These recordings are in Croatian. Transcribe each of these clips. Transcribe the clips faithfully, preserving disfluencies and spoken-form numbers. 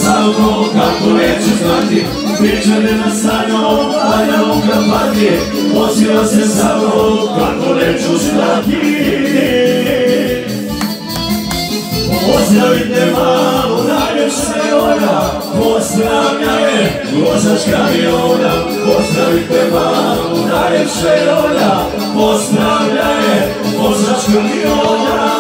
sa mnom, kako neću znati. Pričane na sanjom, valja u kampanje. Vozila se sa mnom, kako neću znati. Pozdravite malu, najljepše ona, pozdravlja je vozač kamiona. Pozdravite malu, najljepše ona, pozdravlja je vozač kamiona.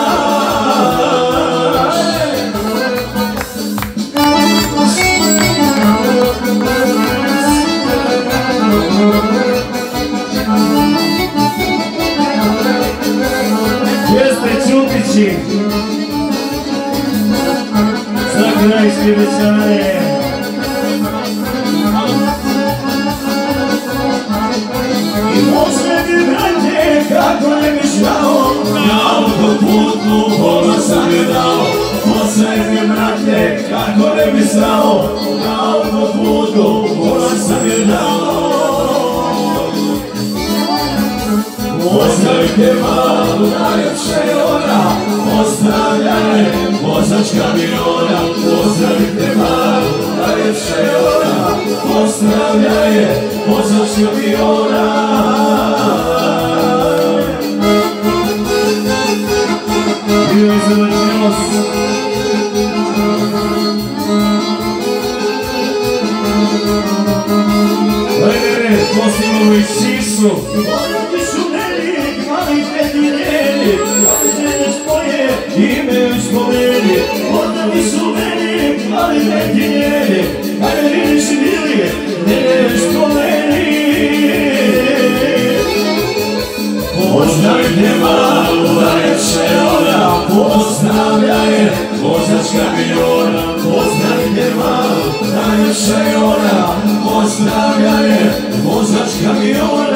Jeste Čutići za krajske večare. I možda bi, brate, kako ne bi žao, na autoputu pola sam je dao. Možda bi, brate, kako ne bi znao, na autoputu pola sam je dao. Pozdravite malu, najljepše ona, pozdravlja je vozač kamiona. Pozdravite malu, najljepše ona, pozdravlja je vozač kamiona. Dio iz Evanđelos. Lejere, posimo i Sisu. Odati su meni, mali pedinjeni, žene svoje ime u spomeni. Odati su meni, mali pedinjeni, kada vidiš bili, ne spomeni. Pozdravite malu, najljepše ona, pozdravlja je vozač kamiona. Pozdravite malu, najljepše ona, pozdravlja je vozač kamiona.